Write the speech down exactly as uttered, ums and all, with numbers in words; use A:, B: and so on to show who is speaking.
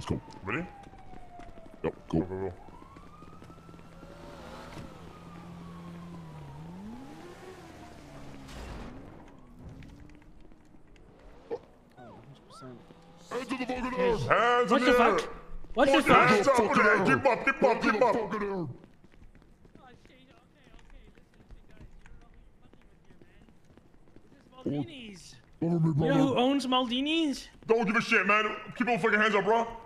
A: let's go.
B: Ready?
A: Yep, go.
B: Go, go, go. Hands to the fucking earth! Hands
C: What
B: in
C: the
B: the air!
C: fuck? What the
B: Put your
C: fuck?
B: hands up in the air! Keep up, keep up, keep up!
A: Fucking air.
C: Maldini's.
A: Over me,
C: You
A: brother.
C: know who owns Maldini's?
B: Don't give a shit, man. Keep those fucking hands up, bro.